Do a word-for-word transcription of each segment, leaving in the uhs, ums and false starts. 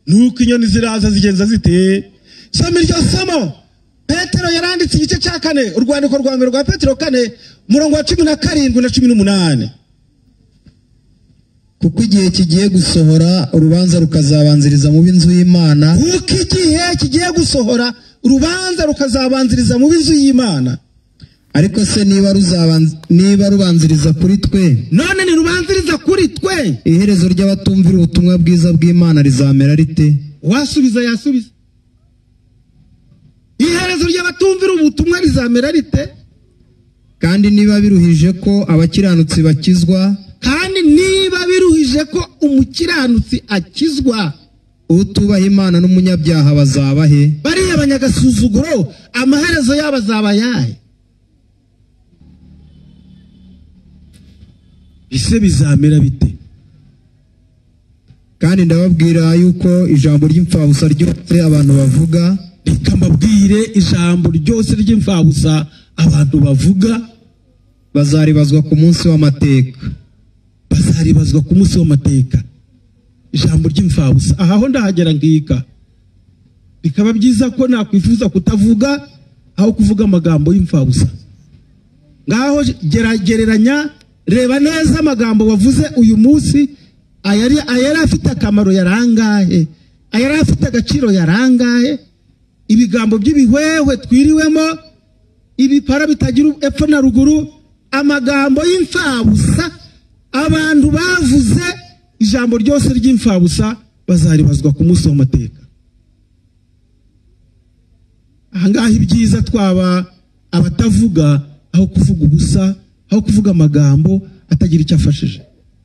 nuko inyoni ziraza zigenza zite. Soma iryo somo. Petero yaranditse igice cya kane urwandiko rwa mbere rwa Petero kane murongo wa cumi na karindwi na cumi n'umunani. Kuko igihe kigiye gusohora urubanza rukazabanziriza mu b'inzu y'Imana. Kuko igihe kigiye gusohora urubanza rukazabanziriza mu b'inzu y'Imana. Ariko se niba ruzabanza niba rubanziriza kuri twe, none ni rubanziriza kuri twe, iherezo ry'abatumvira ubutumwa bwiza bw'Imana rizamera rite? Wasubiza yasubiza. Iherezo ry'abatumvira ubutumwa rizamera rite? Kandi niba biruhije ko abakiranutsi bakizwa, kandi niba biruhije ko umukiranutsi akizwa, utubaha Imana n'umunyabyaha bazaba he? Bariya abanyagasuzuguro amaherezo yabo azaba yahe? Ise bizamera bite? Kandi ndababwira yuko ijambo ry'imfabusa ryose abantu bavuga, reka mbabwire ijambo ryose ry'imfabusa abantu bavuga bazaribazwa ku munsi w'amateka. Bazaribazwa ku munsi w'amateka. Ijambo ry'imfabusa aho ndahagera ngika. Bikaba byiza ko nakwifuza kutavuga aho kuvuga amagambo y'imfabusa. Ngaho geragereranya, reba neza amagambo wavuze uyu munsi ayari ayari afite akamaro yarangahe, ayari afite agaciro yarangahe. Ibigambo by'ibihwewe twiriwemo, ibipara bitagira epfo na ruguru, amagambo y'imfabusa abantu bavuze. Ijambo ryose ry'imfabusa bazaribazwa ku munsi w'amateka. Ahangaha ibyiza twaba abatavuga aho kuvuga ubusa, aho kuvuga amagambo atagira icyo afashije.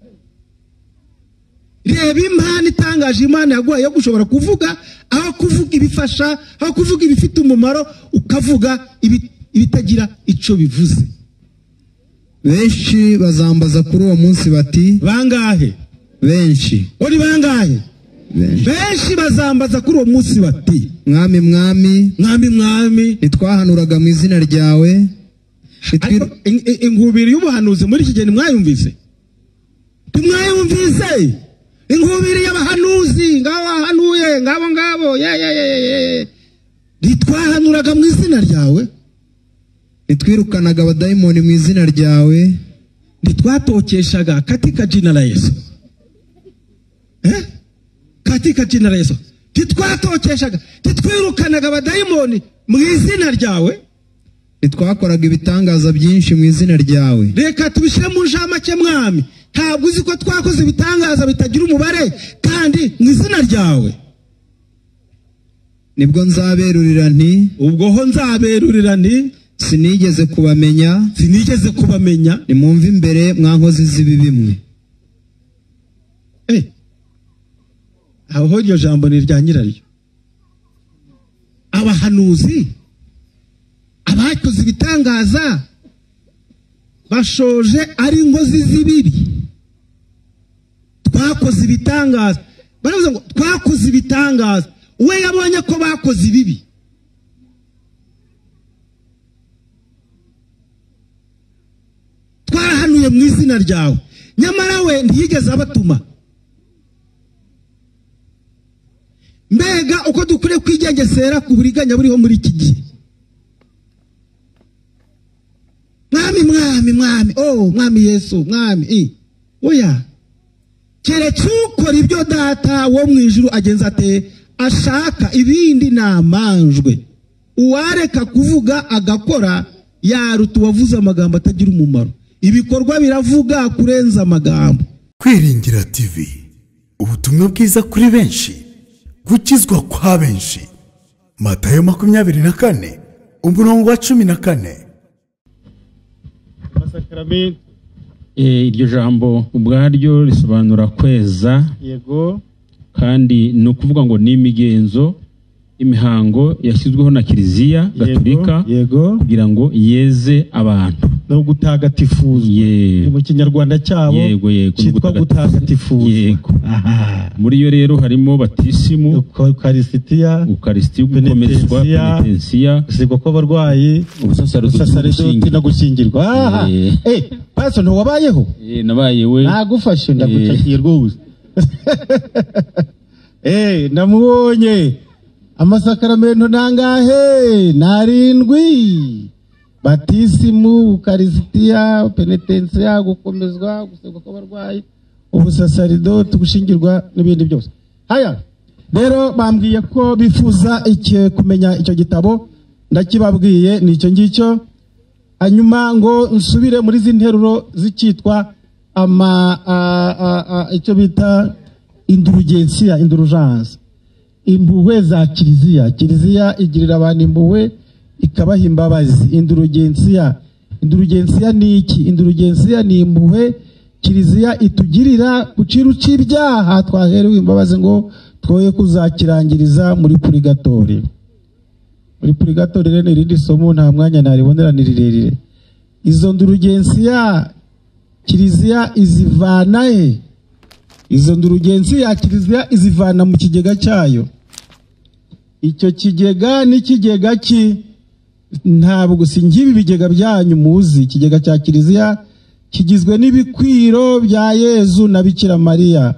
Reba impano itangaje Imana yaguhaye yo gushobora kuvuga, aho kuvuga ibifasha, aho kuvuga ibifite umumaro, ukavuga ibitagira icyo bivuze. Benshi bazambaza kuri uwo munsi bati, bangahe? Benshi. Uri bangahe? Benshi. Benshi bazambaza kuri uwo munsi bati, Mwami mwami, mwami mwami, nitwahanuraga mu izina ryawe. Ingubiri y'ubuhanuzi muri iki gihe mwayumvise? Timwayumvise? Ingubiri y'abahanuzi ngabo bahanuye ngabo ngabo ye ye ye. Nitwahanuraga mu izina ryawe, nitwirukanaga abadayimoni mu izina ryawe, nitwatokeshaga katika jina la Yesu. Eh? Katika jina la Yesu. Nitwatokeshaga, nitwirukanaga abadayimoni mu izina ryawe, nitwakoraga ibitangaza byinshi mu izina ryawe. Reka tubishyire mu njamake mwami, ntabwo uzi ko twakoze ibitangaza bitagira umubare kandi mu izina ryawe. Nibwo nzaberurira nti, ubwo ho nzaberurira nti, sinigeze kubamenya, sinigeze kubamenya. Nimumve imbere mwankozi z'ibibi mwe. Eh, aho iryo jambo ni rya nyiraryo. Abahanuzi abakoze ibitangaza bashoje ari inkozi z'ibibi. Twakoze ibitangaza, baravuze ngo twakoze ibitangaza, we yabonye ko bakoze ibibi. Twarahanuye mu izina ryawe, nyamara we ntiyigeze abatuma. Mbega uko dukwiye kwigengesera ku buriganya buriho muri iki gihe. Mwami mwami mwami, oh mwami Yesu mwami, eh oya, keretse ukora ibyo data wo mu ijuru agenza ate ashaka, ibindi namanjwe. Uwareka kuvuga agakora yaruta uwavuze amagambo atagira umumaro. Ibikorwa biravuga kurenza amagambo. Kwiringira T V, ubutumwa bwiza kuri benshi, gukizwa kwa benshi. Matayo makumyabiri na kane umurongo wa cumi na kane. Masakrament. Eh, iryo jambo ubwaryo risobanura kweza. Yego. Kandi no kuvuga ngo ni imigenzo, imihango yashyizweho na Kiliziya Gatolika, yego, kugira ngo yeze abantu no gutagatifuzwa. Mu Kinyarwanda cyabo yego yego cyitwa gutagatifuzwa. Yego. Aha. Muri yo rero harimo batisimu, Eucharistia, Eucharistia, gukomezwa, penitensiya, gusigwa kw'abarwayi, ubusaserdoti no gushyingirwa. Aha. Eh, pastor no wabayeho? Eh, nabayewe. Nagufashe ndagucakiye rwose. Eh, namubonye. Amasakaramentu nangahe? Narindwi. Batisimu, Ukarisitiya, Penetensiya, gukomezwa, gusabwa kw'abarwayi, ubusasaridote, gushingirwa n'ibindi byose. Haya. Rero bambwiye ko bifuza iki kumenya icyo gitabo, ndakibabwiye nicyo ngicyo. Hanyuma ngo nsubire muri zi nteruro zicitwa ama icyo bita indulgensiya, indulgence, impuhwe za kiliziya. Kiliziya igirira abantu impuhwe ikabaha imbabazi. Indulgensiya, indulgensiya ni iki? Indulgensiya ni impuhwe kiliziya itugirira ku ciro c'ibyaha twaherewe imbabazi ngo twoye kuzakirangiriza muri purigatori. Muri purigatori rero irindi somo nta mwanya naribonera ni rirerire. Izo ndulgensiya kiliziya izivana he? Izo ndulgensiya kiliziya izivana mu kigega cyayo. Icyo kigega ni kigega ki? Ntabwo singibi bigega byanyu muzi. Ikigega cya kiliziya kigizwe n'ibikwiro bya Yezu na Bikira Mariya.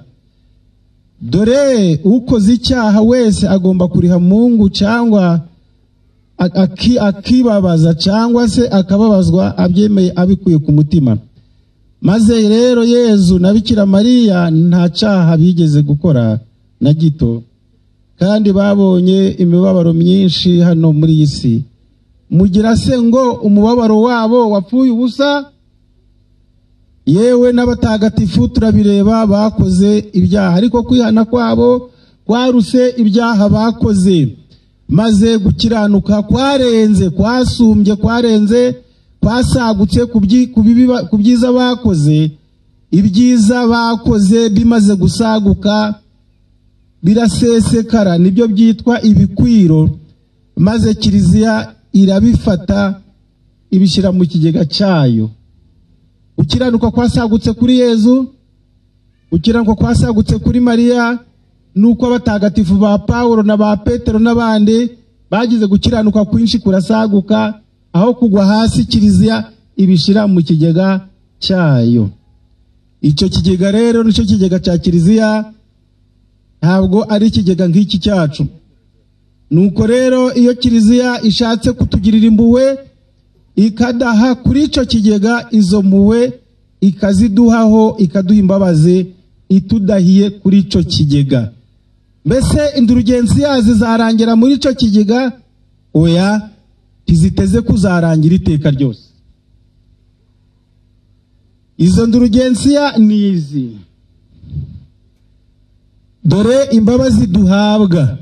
Dore ukoze icyaha wese agomba kuriha Mungu cyangwa aki akibabaza cyangwa se akababazwa abyemeye abikuye ku mutima. Maze rero Yezu na Bikira Mariya nta cyaha bigeze gukora na gito, kandi babonye imibabaro myinshi hano muri iyi si. Mugira se ngo umubabaro wabo wapfuye ubusa? Yewe n'abatagatifu turabireba bakoze ibyaha, ariko kwihana kwabo kwaruse ibyaha bakoze. Maze gukiranuka kwarenze, kwasumbye, kwarenze, kwasagutse ku byiza bakoze. Ibyiza bakoze bimaze gusaguka birasesekara, nibyo byitwa ibikwiro. Maze kiliziya irabifata ibishyira mu kigega cyayo. Ukiranuka kwasagutse kuri Yezu, ukiranuka kwasagutse kuri Mariya, nuko abatagatifu ba Paulo na ba Petero n'abandi bagize gukiranuka kwinshi kurasaguka, aho kugwa hasi kiliziya ibishira mu kigega cyayo. Icyo kigega rero nicyo kigega cya kiliziya, ntabwo ari ikigega nk'iki cyacu. Nuko rero iyo kiliziya ishatse kutugirira impuhwe ikadaha kuri icyo kigega izo mpuhwe, ikaziduhaho, ikaduha imbabazi itudahiye kuri icyo kigega. Mbese indulgensiya zizarangira muri icyo kigega? Oya, tiziteze kuzarangira iteka ryose. Izo ndulgensiya ni izi. Dore imbabazi duhabwa.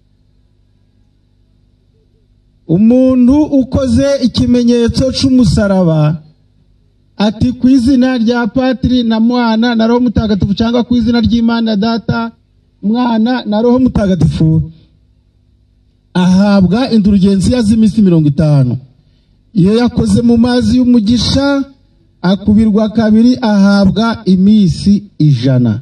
Umuntu ukoze ikimenyetso c'umusaraba, ati ku izina rya Patiri na Mwana na Roho Mutagatifu, cyangwa ku izina ry'Imana Data, Mwana na Roho Mutagatifu, ahabwa indulgensiya z'iminsi mirongo itanu. Iyo yakoze mu mazi y'umugisha akubirwa kabiri ahabwa iminsi ijana.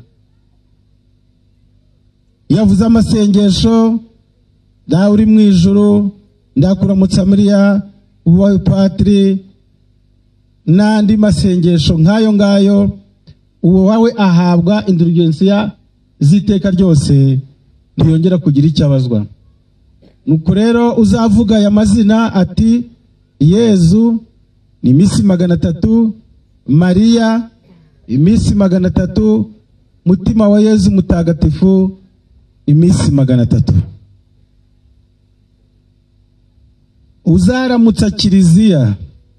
Yavuze amasengesho, dawe uri mu ijuru, ndakuramutsa Mariya, ubaye Patiri, n'andi masengesho nk'ayo ngayo, uwo wawe ahabwa indulgensiya z'iteka ryose, ntiyongera kugira icyo abazwa. Nuko rero uzavuga aya mazina ati Yezu ni iminsi magana atatu, Mariya iminsi magana atatu, mutima wa Yezu mutagatifu iminsi magana atatu. Uzaramutsa kiliziya,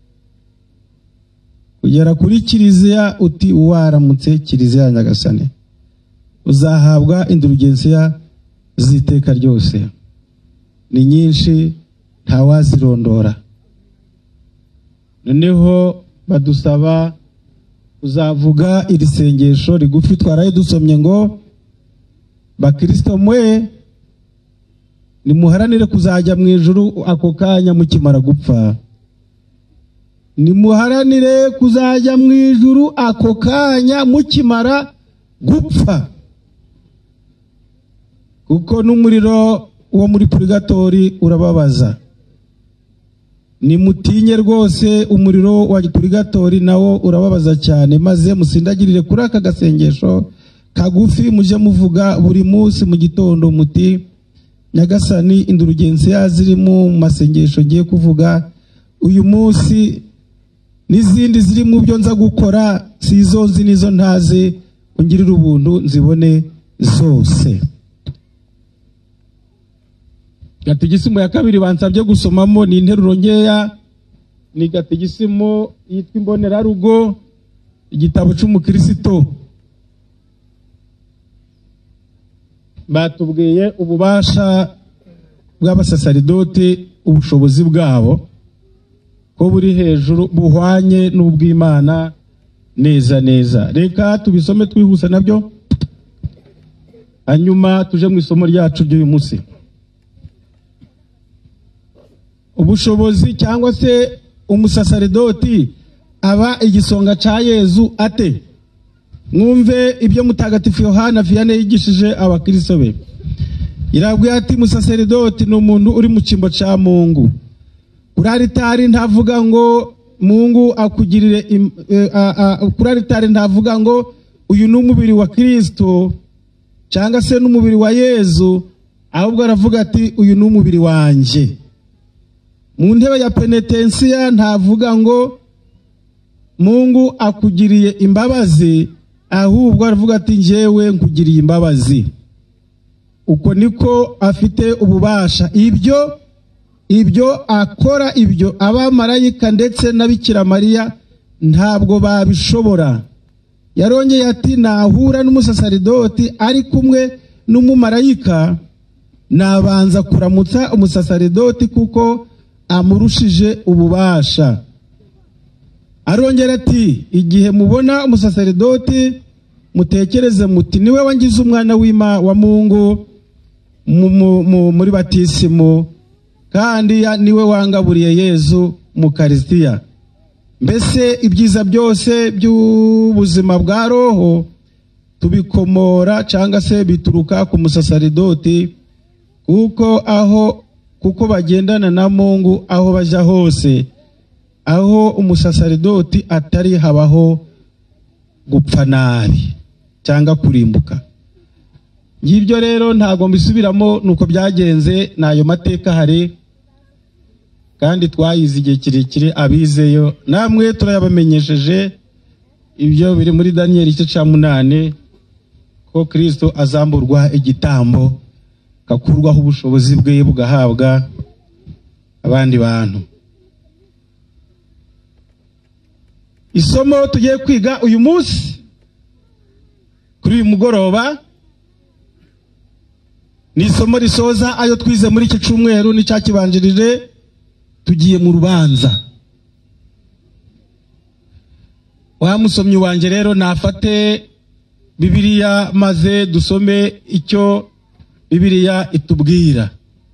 kugera kuri kiliziya uti waramutse kiliziya Nyagasani, uzahabwa indulgensiya z'iteka ryose. Ni nyinshi ntawazirondora. Noneho badusaba uzavuga iri sengesho rigufi twaraye dusomye ngo bakristo mwe nimuharanire kuzajya mu ijuru ako kanya mukimara gupfa. Nimuharanire kuzajya mu ijuru ako kanya mukimara gupfa, kuko n'umuriro wo muri purigatori urababaza. Nimutinye rwose, umuriro wa purigatori nawo urababaza cyane. Maze musindagirire kuri aka gasengesho kagufi muje muvuga buri munsi mu gitondo muti Nyagasani indurugenzi yaziri mu masengesho ngiye kuvuga uyu munsi n'izindi ziri mu byo nza gukora si izo nzi nizo ntazi ungirira ubuntu nzibone zose. Gategisimo ya kabiri bansabye gusomamo ni interuro nkeya, ni gategisimo yitwa Imbonerarugo, igitabo cy'umukristo. Batubwiye ububasha bw'abasasaridoti, ubushobozi bwabo ko buri hejuru buhwanye n'ubw'Imana neza neza. Reka tubisome twihuse nabyo, hanyuma tuje mu isomo ryacu ry'uyu munsi. Ubushobozi cyangwa se umusasaridoti aba igisonga ca Yezu ate? Mwumve ibyo Mutagatifu Yohana Vianney yigishije abakristo be. Irabwiye ati umusasaridoti ni umuntu uri mu cyimbo ca Mungu. Kuri aritari ntavuga ngo Mungu akugirire, kuri aritari ntavuga ngo uyu ni umubiri wa Kristo cyangwa se n'umubiri wa Yezu, ahubwo aravuga ati uyu ni umubiri wanje. Mu ntebe ya penetensiya ntavuga ngo Mungu akugiriye imbabazi, ahubwo aravuga ati njyewe nkugiriye imbabazi. Uko niko afite ububasha. Ibyo ibyo akora, ibyo abamarayika ndetse na Bikira Mariya ntabwo babishobora. Yarongeye ati nahura n'umusasaridoti ari kumwe n'umumarayika, nabanza kuramutsa umusasaridoti kuko amurushije ububasha. Arongera ati igihe mubona umusasaridoti mutekereze muti niwe wangize umwana w'Imana wa Mungu muri batisimo, kandi niwe wangaburiye Yezu mu Karistiya. Mbese ibyiza byose by'ubuzima bwa roho tubikomora cyangwa se bituruka ku musasaridoti, kuko aho kuko bagendana na Mungu aho baja hose. Aho umusasaridoti atari habaho gupfa nabi cyangwa kurimbuka. Ngibyo rero ntago mbisubiramo, nuko byagenze, nayo mateka hari kandi twayize igihe kirekire abizeyo, namwe turayabamenyesheje. Ibyo biri muri Daniel igice cya munani ko Kristo azamburwa igitambo, kakurwaho ubushobozi bwe bugahabwa abandi bantu. Isomo tugiye kwiga uyu munsi kuri uyu mugoroba ni isomo risoza ayo twize muri iki cyumweru n'icyakibanjirije. Tugiye mu rubanza. Wa musomyi wanjye rero nafate Bibiliya maze dusome icyo Bibiliya itubwira.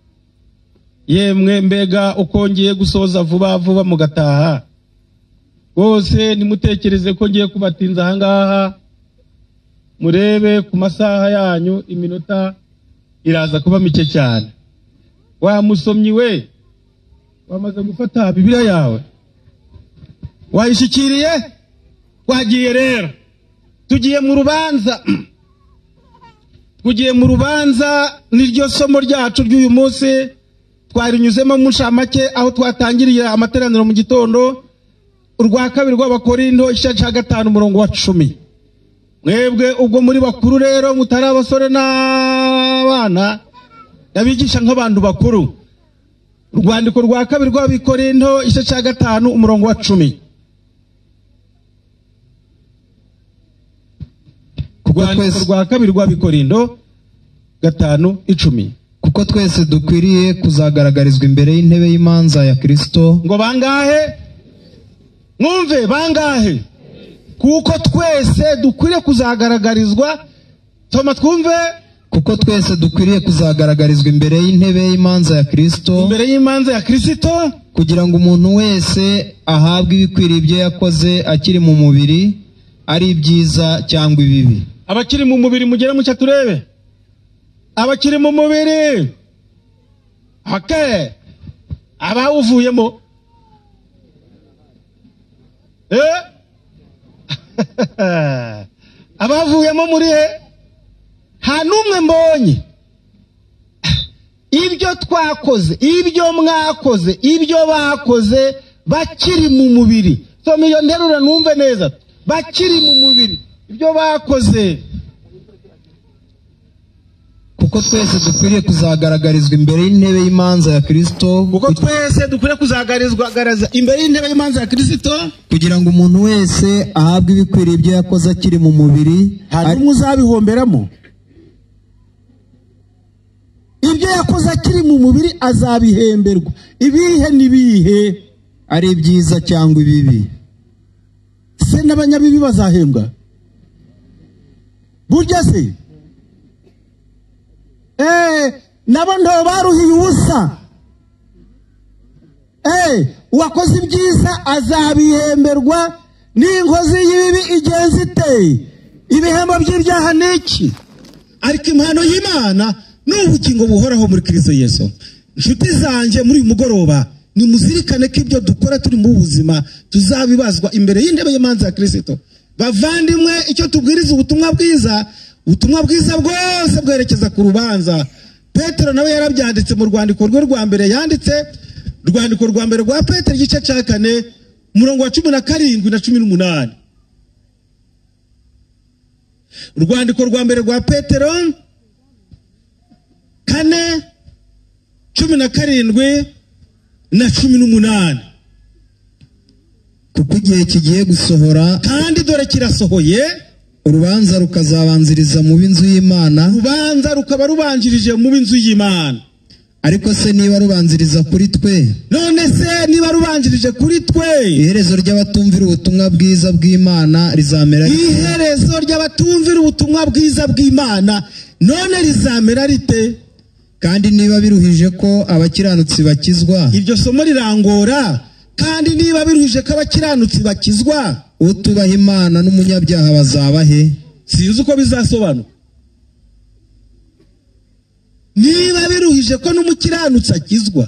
Yemwe mbega uko ngiye gusoza vuba vuba mugataha. Bose nimutekereze ko ngiye kubatinza ahangaha, murebe ku masaha yanyu iminota iraza kuba mike cyane. Wa musomyi we, wamaze gufata Bibiliya yawe, wayishikiriye? Wagiye rero. Tugiye mu rubanza. Tugiye mu rubanza, niryo somo ryacu ry'uyu munsi. Twarinyuzemo mu nshamake aho twatangiriye amateraniro mu gitondo. Urwa kabiri rw'Abakorinto igice cya gatanu umurongo wa cumi. Mwebwe ubwo muri bakuru rero mutari abasore n'abana, yabigisha nk'abantu bakuru. Urwandiko rwa kabiri rw'Abakorinto igice cya gatanu umurongo wa cumi. Urwandiko rwa kabiri rw'Abakorinto gatanu icumi. Kuko twese dukwiriye kuzagaragarizwa imbere y'intebe y'imanza ya Kristo. Ngo bangahe? Mwumve bangahe? Kuko twese dukwiriye kuzagaragarizwa. Toma twumve. Kuko twese dukwiriye kuzagaragarizwa imbere y'intebe y'imanza ya Kristo. Imbere y'imanza ya Kristo, kugira ngo umuntu wese ahabwe ibikwiriye ibyo yakoze akiri mu mubiri, ari ibyiza cyangwa ibibi. Abakiri mu mubiri mugere mu cyaturebe. Abakiri mu mubiri. Hake. Abawuvuyemo. Eh? Abavuyemo muri he? nta n'umwe mbonye. Ibyo twakoze, ibyo mwakoze, ibyo bakoze bakiri mu mubiri. Soma iyo nteruro numve neza. Bakiri mu mubiri, ibyo bakoze. kuko twese dukwiriye kuzagaragarizwa imbere y'intebe y'imanza ya Kristo, kuko twese dukwiriye kuzagaragarizwa imbere y'intebe y'imanza ya Kristo, kugira ngo umuntu wese ahabwe ibikwiriye ibyo yakoze akiri mu mubiri, hari uzabihomberamo. Ibyo yakoze akiri mu mubiri azabihemberwa. Ibihe nibihe, ari byiza cyangwa ibibi. Se n'abanyabibi bazahembwa? Burya se eh nabo ndo baruhiye ubusa. Eh uwakoze ibyiza azabihemberwa, n'inkozi y'ibibi igenzi iteye. Ibihembo by'ibyaha niki? Ariko impano y'Imana n'ubugingo buhoraho muri Kristo Yesu. Inshuti zanjye muri uyu mugoroba, nimuzirikane ko ibyo dukora turi mu buzima tuzabibazwa imbere y'intebe y'imanza ya Kristo. Bavandimwe, icyo tubwiriza ubutumwa bwiza, ubutumwa bwiza bwose bwerekeza ku rubanza. Petero nawe yarabyanditse mu rwandiko rwe rwa mbere yanditse, rwandiko rwa mbere rwa Petero igice cya kane umurongo wa cumi na karindwi na cumi n'umunani. Urwandiko rwa mbere rwa Petero kane cumi na karindwi na cumi n'umunani. Kuko igihe kigiye gusohora, kandi dore kirasohoye, urubanza rukazabanziriza mu b'inzu y'Imana. Urubanza rukaba rubanjirije mu b'inzu y'Imana. Ariko se niba rubanziriza kuri twe, none se niba rubanjirije kuri twe, iherezo ry'abatumvira ubutumwa bwiza bw'Imana rizamera rite? Iherezo ry'abatumvira ubutumwa bwiza bw'Imana none rizamera rite? Kandi niba biruhije ko abakiranutsi bakizwa, iryo somo rirangora. Kandi niba biruhije ko abakiranutsi bakizwa, utubaha Imana n'umunyabyaha bazaba he? Sinzi uko bizasobanura. Niba biruhije ko n'umukiranutsi akizwa,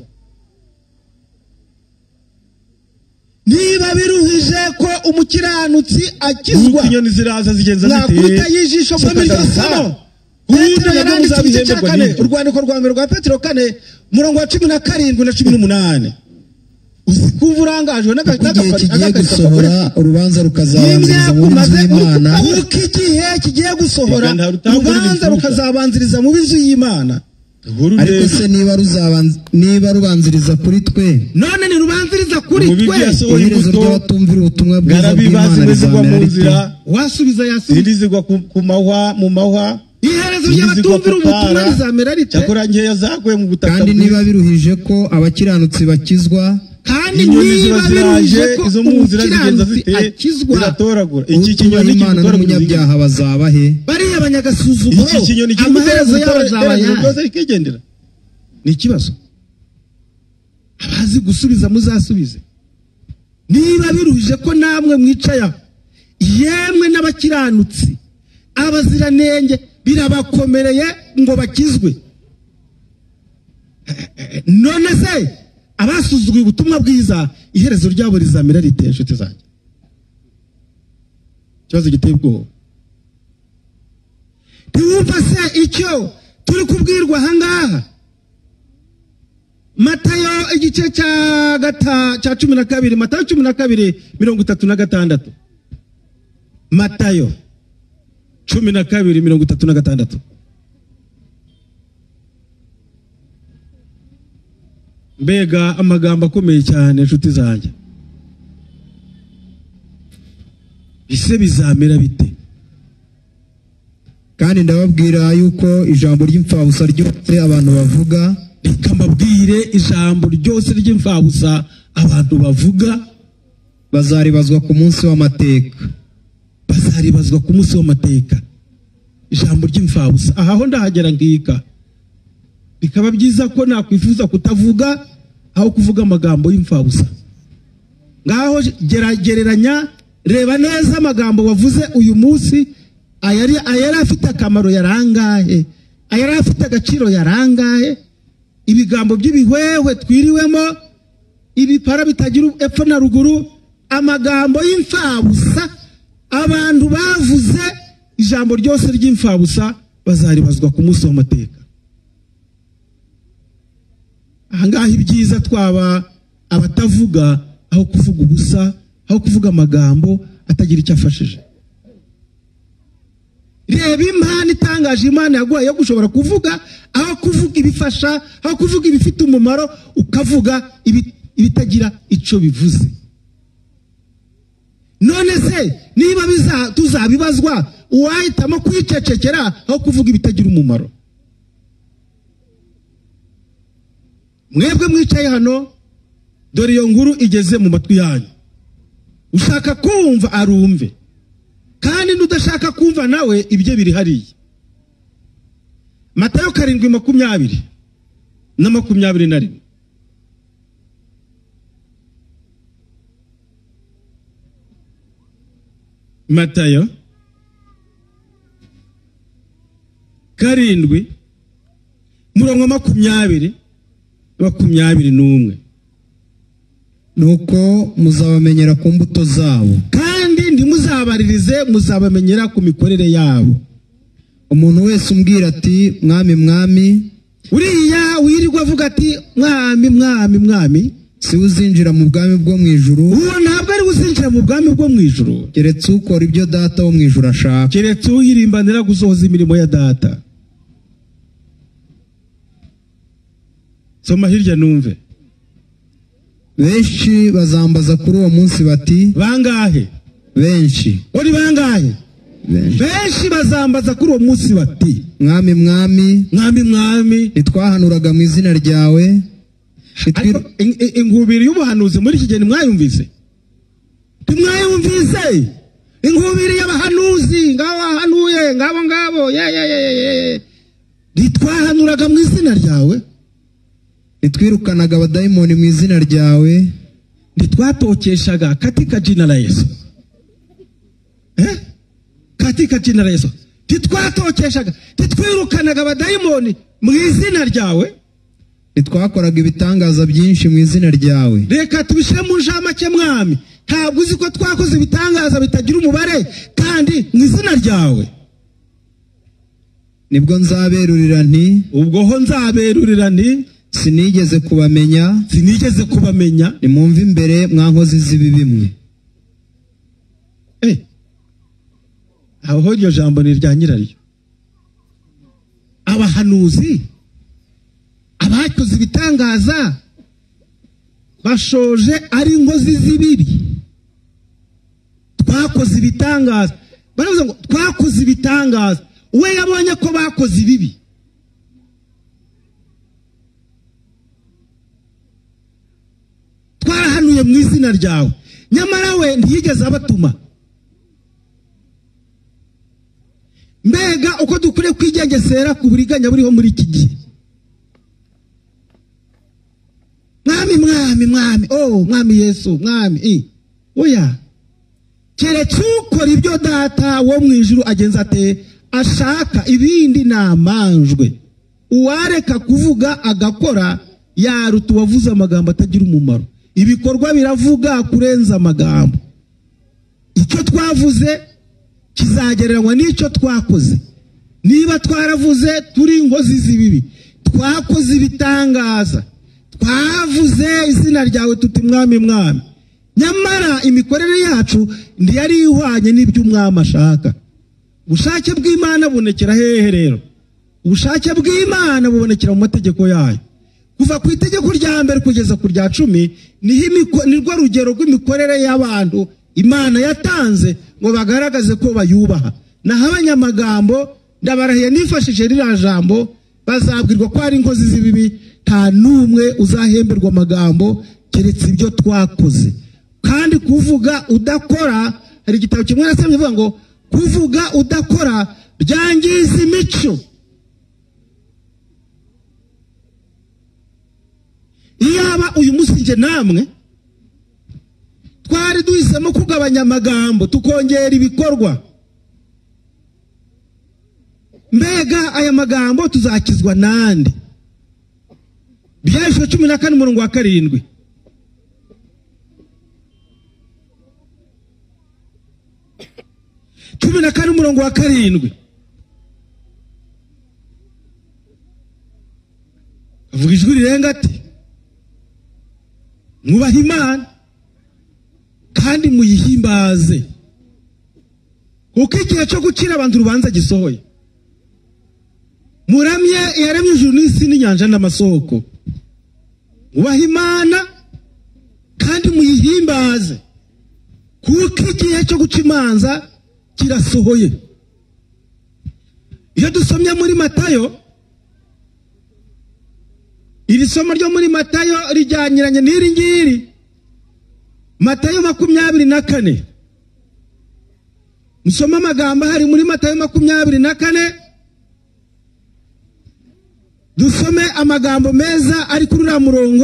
niba biruhije ko umukiranutsi akizwa, inyoni ziraza zigenza zite? nakubita y'ijisho mu miryango. Petero yaranditse igice cya kane, urwandiko rwa mbere rwa Petero kane umurongo wa cumi na karindwi na cumi n'umunani. Usikumva urangajwe n'agakigiye kigiye gusohora, urubanza rukazabanziriza mu b'inzu y'Imana. Uko igihe kigiye gusohora, urubanza rukazabanziriza mu b'inzu y'Imana. Ariko se niba ruzabanza niba rubanziriza kuri twe, none ni rubanziriza kuri twe, iherezo ry'abatumvira ubutumwa bwiza bw'Imana rizamera rite? Wasubiza yasubiza zigwa ku mahwa mu mahwa. Iherezo ry'abatumvira ubutumwa rizamera rite? Cyakora ngeya zaguye mu butaka. Kandi niba biruhije ko abakiranutsi bakizwa, kandi niba biruhije ko izo munzira zigenza zite? akizwa, biratoragura. iki kinyoni Imana n'umunyabyaha bazaba he? bariya abanyagasuzuguro, iki kinyoni amaherezo yabo azaba yaje kigendera. Ni ikibazo. Abazi gusubiza muzasubize. Niba biruhije ko namwe mwicaya, yemwe n'abakiranutsi, abaziranenge birabakomereye ngo bakizwe, none se abasuzuguye ubutumwa bwiza iherezo ryabo rizamera rite? Inshuti zanjye, ikibazo giteye ubwoba. Ntiwumva se icyo turi kubwirwa ahangaha? Matayo igice cya gata cya cumi na kabiri, Matayo cumi na kabiri mirongo itatu na gatandatu. Matayo cumi na kabiri mirongo itatu na gatandatu. Mbega amagambo akomeye cyane inshuti zanjye. Ise bizamera bite? Kandi ndababwira yuko ijambo ry'imfabusa ryose abantu bavuga, reka mbabwire ijambo ryose ry'imfabusa abantu bavuga, bazaribazwa ku munsi w'amateka. Bazaribazwa ku munsi w'amateka. Ijambo ry'imfabusa aho ndahagera ngika, bikaba byiza ko nakwifuza kutavuga aho kuvuga amagambo y'imfabusa. Ngaho geragereranya, reba neza amagambo wavuze uyu munsi, ayari ayari afite akamaro yarangahe, ayari afite agaciro yarangahe. Ibigambo by'ibihwewe twiriwemo, ibipara bitagira epfo na ruguru, amagambo y'imfabusa abantu bavuze, ijambo ryose ry'imfabusa bazaribazwa ku munsi w'amateka. Ahangaha ibyiza twaba abatavuga aho kuvuga ubusa, aho kuvuga amagambo atagira icyo afashije. Reba impano itangaje Imana yaguhaye yo gushobora kuvuga, aho kuvuga ibifasha, aho kuvuga ibifite umumaro, ukavuga ibitagira icyo bivuze. None se niba biza tuzabibazwa, uwahitamo kwicecekera aho kuvuga ibitagira umumaro? Mwebwe mwicaye hano, dore iyo nkuru igeze mu matwi yanyu. Ushaka kumva arumve, kandi n'udashaka kumva nawe ibyo biri hariya. Matayo karindwi makumyabiri na makumyabiri na rimwe. Matayo karindwi murongo makumyabiri makumyabiri n'umwe. Nuko muzabamenyera ku mbuto zabo, kandi ntimuzabaririze, muzabamenyera ku mikorere yabo. Umuntu wese umbwira ati mwami mwami, uriya wirirwa avuga ati mwami mwami mwami, si uzinjira mu bwami bwo mu ijuru. Uwo ntabwo ari uzinjira mu bwami bwo mu ijuru, keretse ukora ibyo data wo mu ijuru ashaka. keretse uyirimbanira gusohoza imirimo ya data. Soma hirya numve. Benshi bazambaza kuri uwo munsi bati, bangahe? Benshi. Uri bangahe? Benshi. Benshi bazambaza kuri uwo munsi bati, mwami mwami, mwami mwami, ntitwahanuraga mu izina ryawe? Inkubiri y'ubuhanuzi muri iki gihe mwayumvise? Ntimwayumvise? Inkubiri y'abahanuzi ngabo bahanuye ngabo ngabo ye ye ye, ntitwahanuraga mu izina ryawe? Nitwirukanaga abadayimoni mu izina ryawe? Nitwatokeshaga katika jina la Yesu? Eh? Katika jina la Yesu. Nitwatokeshaga, nitwirukanaga abadayimoni mu izina ryawe? Nitwakoraga ibitangaza byinshi mu izina ryawe? Reka tubishyire mu njamake mwami, ntabwo uzi ko twakoze ibitangaza bitagira umubare kandi mu izina ryawe? Nibwo nzaberurira nti, ubwo ho nzaberurira nti, sinigeze kubamenya, sinigeze kubamenya. Nimumve imbere mwankozi z'ibibi mwe. Eh, aho iryo jambo ni rya nyiraryo. Abahanuzi, abakoze ibitangaza, bashoje ari inkozi z'ibibi. Twakoze ibitangaza, baravuze ngo twakoze ibitangaza. We yabonye ko bakoze ibibi. Twarahanuye mu izina ryawe, nyamara we ntiyigeze abatuma. Mbega uko dukwiye kwigengesera ku buriganya buriho muri iki gihe. Mwami mwami mwami, oh mwami Yesu mwami, eh oya, keretse ukora ibyo data wo mu ijuru agenza ate ashaka, ibindi namanjwe. Uwareka kuvuga agakora yaruta uwavuze amagambo atagira umumaro. Ibikorwa biravuga kurenza amagambo. Icyo twavuze kizagereranywa n'icyo twakoze. Niba twaravuze turi inkozi z'ibibi, twakoze ibitangaza, twavuze izina ryawe tuti mwami mwami, nyamara imikorere yacu ntiyari ihwanye n'ibyo umwami ashaka. Ubushake bw'Imana bubonekera hehe rero? Ubushake bw'Imana bubonekera mu mategeko yayo. Kuva ku itegeko rya mbere kugeza ku rya cumi nirwo rugero rw'imikorere y'abantu Imana yatanze ngo bagaragaze ko bayubaha. Naho abanyamagambo ndabarahiye nifashishije ririya jambo, bazabwirwa ko ari inkozi z'ibibi, nta n'umwe uzahemberwa amagambo keretse ibyo twakoze. Kandi kuvuga udakora, hari igitabo kimwe nasomye bivuga ngo kuvuga udakora byangiza imico. Iyaba uyu munsi nje namwe twari duhisemo kugabanya amagambo tukongera ibikorwa, mbega aya magambo tuzakizwa nande? Byahishwe cumi na kane umurongo wa karindwi. cumi na kane umurongo wa karindwi. avuga ijwi rirenga ati mwubahe Imana kandi muyihimbaze kuko igihe cyo gucira abantu urubanza gisohoye. Muramye yaremye ijuru n'isi n'inyanja n'amasoko. Mwubahe Imana kandi muyihimbaze kuko igihe cyo guca imanza kirasohoye. Iyo dusomye muri Matayo, iri somo ryo muri Matayo rijyanyiranye n'iri ngiri. Matayo makumyabiri na kane, musoma amagambo hari muri Matayo makumyabiri na kane, dusome amagambo meza ari kuri uriya murongo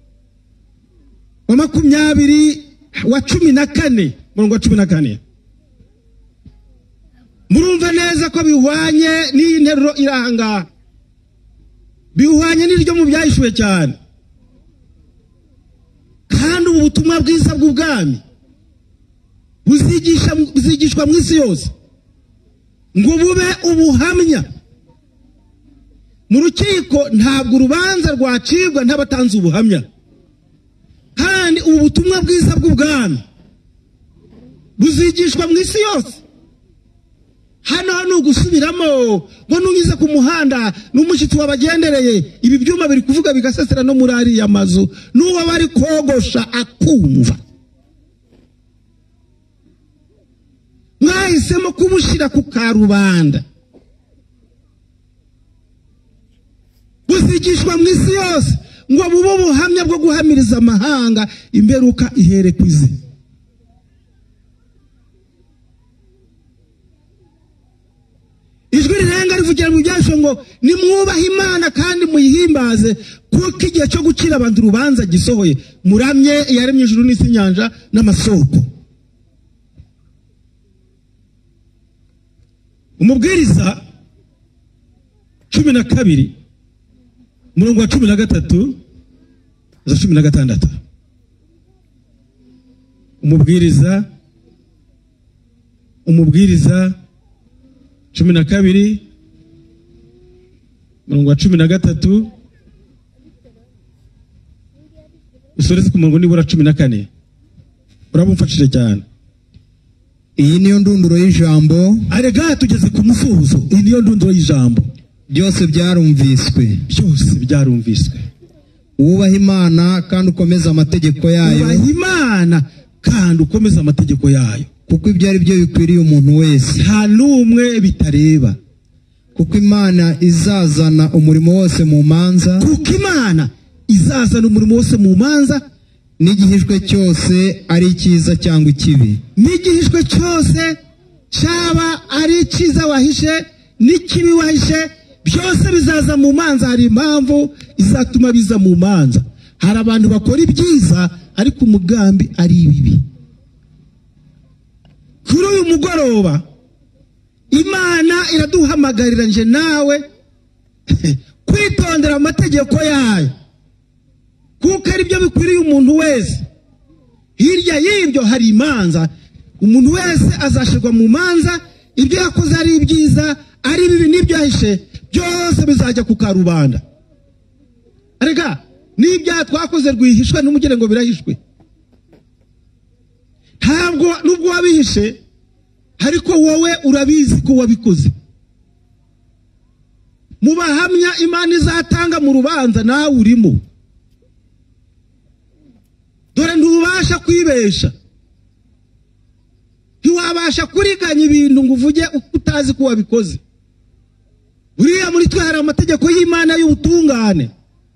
wa makumyabiri wa cumi na kane, murongo wa cumi na kane. Murumva neza ko bihwanye n'iyi nteruro iranga, bihwanye n'iryo mu byahishuwe cyane. Kandi ubu butumwa bwiza bw'ubwami buzigisha buzigishwa mu isi yose ngo bube ubuhamya. Mu rukiko ntabwo urubanza rwacibwa ntabatanze ubuhamya. Kandi ubu butumwa bwiza bw'ubwami buzigishwa mu isi yose. Hano hano gusubiramo ngo nunyuze ku muhanda n'umushyitsi wabagendereye ibi byuma biri kuvuga bigasesera no muri ari amazu n'uwo bari kogosha akumva. Mwahisemo kumushira ku karubanda. Buzigishwa mu isi yose ngo bube ubuhamya bwo guhamiriza amahanga imberuka ihere kwize. Ijwi rirenga rivugira mu byasho ngo nimwubahe Imana kandi muyihimbaze kuko igihe cyo gucira abantu urubanza gisohoye. Muramye yaremye ijuru n'isi inyanja n'amasoko. Umubwiriza cumi na kabiri murongo wa cumi na gatatu za cumi na gatandatu. Umubwiriza umubwiriza cumi na kabiri murongo wa cumi na gatatu usoreze ku murongo nibura cumi na kane. Urabumfashije cyane. Iyi niyo ndunduro y'ijambo. Arega tugeze ku mufuzo. Iyi niyo ndunduro y'ijambo. Byose byarumviswe. Byose byarumviswe. Wubaha Imana kandi ukomeza amategeko yayo. Wubaha Imana kandi ukomeza amategeko yayo. Kuko ibyo ari byo bikwiriye umuntu wese. Nta n'umwe bitareba. Kuko Imana izazana umurimo wose mu manza. Kuko Imana izazana umurimo wose mu manza. N'igihishwe cyose ari icyiza cyangwa ikibi. N'igihishwe cyose cyaba ari icyiza wahishe n'ikibi wahishe byose bizaza mu manza. Hari impamvu izatuma biza mu manza. Hari abantu bakora ibyiza ariko umugambi ari ibibi. Kuri uyu mugoroba Imana iraduhamagarira nje nawe kwitondera amategeko yayo kuko ari byo bikwiriye umuntu wese. Hirya y'ibyo hari imanza. Umuntu wese azashirwa mu manza. Ibyo yakoze ari ibyiza ari bibi n'ibyo yahishe byose bizajya ku karubanda. Arega n'ibya twakoze rwihishwe n'umugire ngo birahishwe. Ntabwo nubwo wabihishe ariko wowe urabizi ko wabikoze. Mu bahamya Imana izatanga mu rubanza nawe urimo. Dore ntubasha kwibesha. Ntiwabasha kuriganya ibintu ngo uvuge utazi ko wabikoze. Uriya muri twe hari amategeko y'Imana y'ubutungane.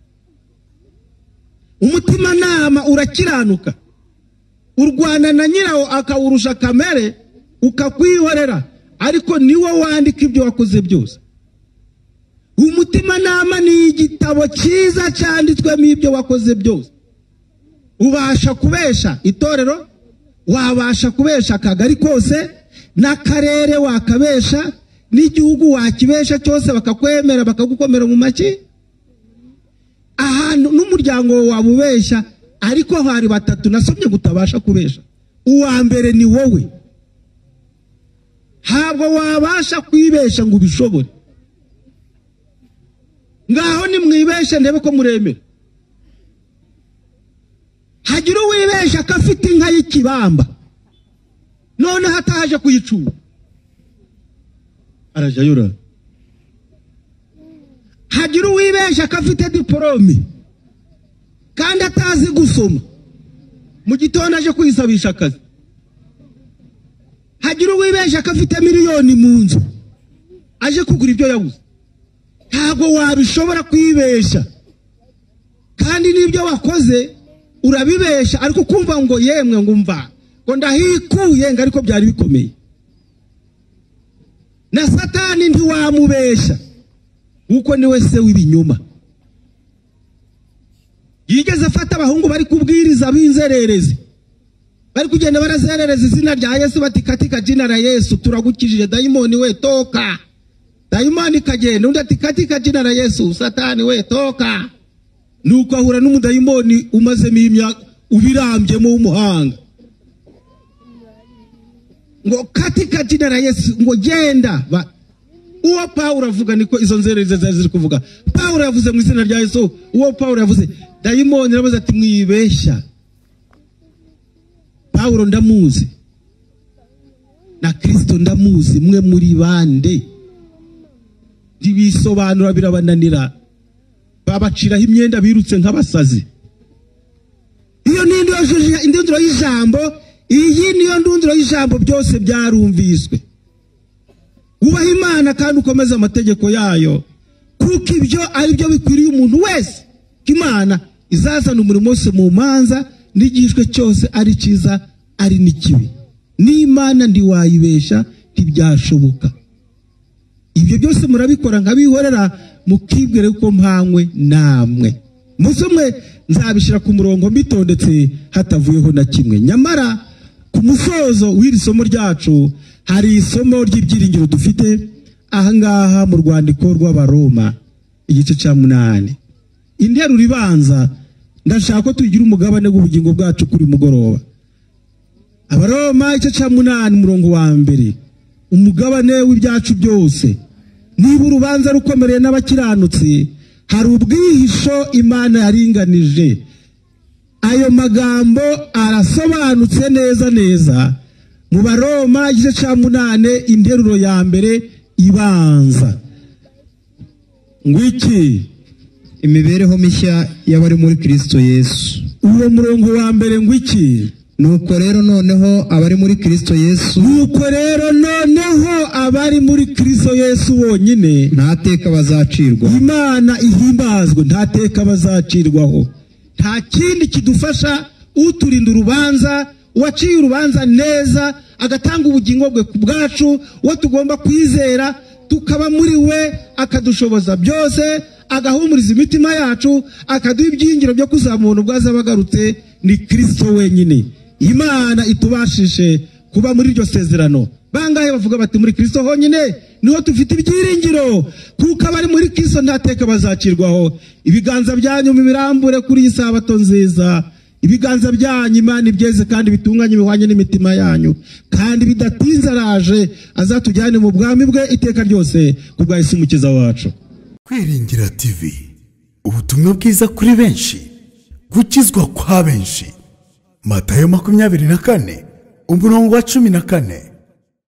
Umutima nama urakiranuka. Urwana na nyirawo akawurusha kamere ukakwihorera ariko niwe wandika ibyo wakoze byose. Umutima nama ni igitabo cyiza cyanditswemo ibyo wakoze byose. Ubasha kubesha itorero, wabasha kubesha akagari kose n'akarere wakabesha n'igihugu wakibesha cyose bakakwemera bakagukomera mu maki. Ahantu n'umuryango wabubesha ariko hari batatu nasomye gutabasha kubesha. Uwa mbere ni wowe. Ntabwo wabasha kwibesha ngo ubishobore. ngaho nimwibeshe ndebe ko muremera. Hagira uwibesha akafite inka y'ikibamba none hataje kuyicura araja yura. Hagira uwibesha akafite diplome kandi atazi gusoma mu gitondo aje kuyisabisha akazi. Hagira uwibesha akafite miliyoni mu nzu aje kugura ibyo yabuze. Ntabwo wabishobora kwibesha kandi nibyo wakoze urabibesha ariko kumva ngo yemwe ngumva ngo ndahikuye ngo ariko byari bikomeye. Na Satani ntiwamubesha uko niwe se w'ibinyoma. Yigeze afata abahungu bari kubwiriza b'inzererezi bari kugenda barazerereza izina rya Yesu bati katika jina la Yesu turagukijije dayimoni we toka. Dayimoni kagenda undi ati katika jina la Yesu Satani we toka. Nuko ahura n'umudayimoni umaze imyaka ubirambyemo w'umuhanga ngo katika jina la Yesu ngo genda ba. Uwo Paulo avuga niko izo nzererezi zari kuvuga. Paulo yavuze mu izina rya Yesu. Uwo Paulo yavuze dayimoni yavuze ati mwibesha. Paulo ndamuzi na Kristo ndamuzi mwe muri bande ndibisobanura birabananira babaciraho imyenda birutse nk'abasazi. Iyo ni indunduro y'ijambo, iyi niyo ndunduro y'ijambo byose byarumviswe. Ubaha Imana kandi ukomeza amategeko yayo kuko ibyo ari byo bikwiriye umuntu wese. Imana izazana umurimo wose mu manza n'igishwe cyose ari cyiza ari n'ikibi. N'Imana ndiwayibesha ntibyashoboka. Ibyo byose murabikora nkabihorera mukibwire ko mpanywe namwe. Musomwe nzabishira ku murongo mbitondetse hatavuyeho na kimwe. Nyamara ku musozo w'iri somo ryacu hari isomo ry'ibyiringiro dufite ahangaha mu rwandiko rw'Abaroma igice cya munani. Interuro ibanza ndashaka ko tugira umugabane w'ubugingo bwacu kuri mugoroba. Abaroma igice cya munani murongo wa mbere. Umugabane w'ibyacu byose. Niba urubanza rukomereye n'abakiranutsi hari ubwihisho Imana yaringanije. Ayo magambo arasobanutse neza neza mu Baroma igice cya munane interuro ya mbere ibanza. Ngwiki imibereho mishya y'abari muri Kristo Yesu. Uwo murongo wa mbere ngwiki nuko rero noneho abari muri Kristo Yesu nuko rero noneho abari muri Kristo Yesu bonyine nta teka bazacirwa. Imana ihimbazwe nta teka bazacirwaho. Nta kindi kidufasha uturinda urubanza waciye urubanza neza agatanga ubugingo bwe ku bwacu wo tugomba kwizera tukaba muri we akadushoboza byose agahumuriza imitima yacu akaduha ibyingiro byo kuzamura ubwaza bagarutse ni Kristo wenyine. Imana itubashishe kuba muri iryo sezerano. Bangahe bavuga bati muri Kristo honyine niho tufite ibyiringiro kuko abari muri Kristo nta teka bazacirwaho. Ibiganza byanyu mubirambure kuri iyi sabato nziza. Ibiganza byanyu Imana ibyeze kandi bitunganye bihwanye n'imitima yanyu kandi bidatinze araje azatujyane mu bwami bwe iteka ryose kubwa Yesu umukiza wacu. Kwiringira T V, ubutumwa bwiza kuri benshi, gukizwa kwa benshi. Matayo makumyabiri na kane umurongo wa cumi na kane.